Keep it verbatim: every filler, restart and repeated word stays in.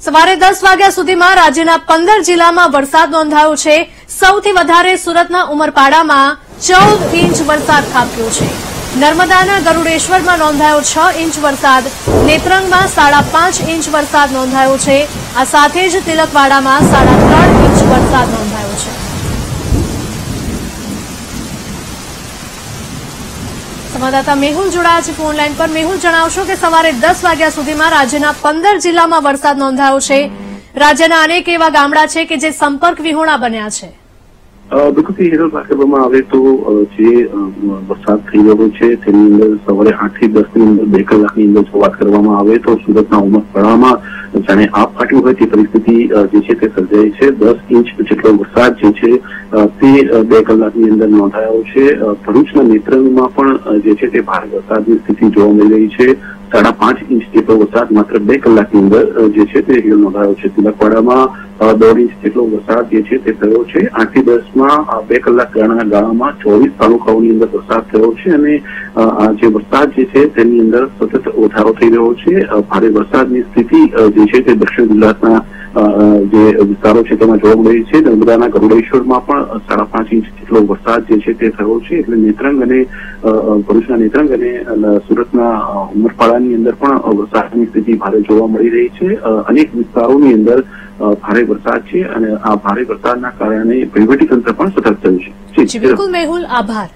સવારે દસ વાગ્યા સુધીમાં રાજ્યના પંદર જિલ્લામાં વરસાદ નોંધાયો છે। સૌથી વધારે સુરતના ઉમરપાડામાં ચૌદ ઇંચ વરસાદ ખાબક્યો છે। નર્મદાના ગરુડેશ્વરમાં નોંધાયો છ ઇંચ વરસાદ, નેત્રંગમાં સાડા પાંચ ઇંચ વરસાદ નોંધાયો છે। આ સાથે જ તિલકવાડામાં સાડા ત્રણ ઇંચ વરસાદ નોંધાયો છે। સંવાદદાતા મેહુલ જોડાયા છે ફોન લાઈન પર। મેહુલ, જણાવશો કે સવારે દસ વાગ્યા સુધીમાં રાજ્યના પંદર જિલ્લામાં વરસાદ નોંધાયો છે। રાજ્યના અનેક એવા ગામડા છે કે જે સંપર્ક વિહોણા બન્યા છે। બિલકુલ હેરલ વાત કરવામાં આવે તો જે વરસાદ થઈ રહ્યો છે તેની અંદર સવારે આઠ થી દસ ની અંદર બે કલાકની અંદર જો વાત કરવામાં આવે તો સુરતના ઉમરપાડામાં જાણે આપ ફાટ્યું હોય તે પરિસ્થિતિ જે છે તે સર્જાઈ છે। દસ ઇંચ જેટલો વરસાદ જે છે તે બે કલાકની અંદર નોંધાયો છે। ભરૂચના નેત્રંગમાં પણ જે છે તે ભારે વરસાદની સ્થિતિ જોવા મળી રહી છે। સાડા પાંચ ઇંચ જેટલો વરસાદ માત્ર બે કલાકની અંદર જે છે તે નોંધાયો છે। તિલકવાડામાં દોઢ ઇંચ જેટલો વરસાદ જે છે તે થયો છે। આઠ થી દસ માં બે કલાક ગાળાના ગાળામાં ચોવીસ તાલુકાઓની અંદર વરસાદ થયો છે અને આ જે વરસાદ જે છે તેની અંદર સતત વધારો થઈ રહ્યો છે। ભારે વરસાદની સ્થિતિ જે છે તે દક્ષિણ ગુજરાતના જે વિસ્તારો છે તેમાં જોવા મળી છે। નર્મદાના ગરુડેશ્વરમાં પણ સાડા પાંચ ઇંચ જેટલો વરસાદ જે છે તે થયો છે। એટલે નેત્રંગ અને ભરૂચના નેત્રંગ અને સુરતના ઉમરપાડાની અંદર પણ વરસાદની સ્થિતિ ભારે જોવા મળી રહી છે। અનેક વિસ્તારોની અંદર ભારે વરસાદ છે અને આ ભારે વરસાદના કારણે વહીવટીતંત્ર પણ સતર્ક થયું છે। બિલકુલ મેહુલ, આભાર।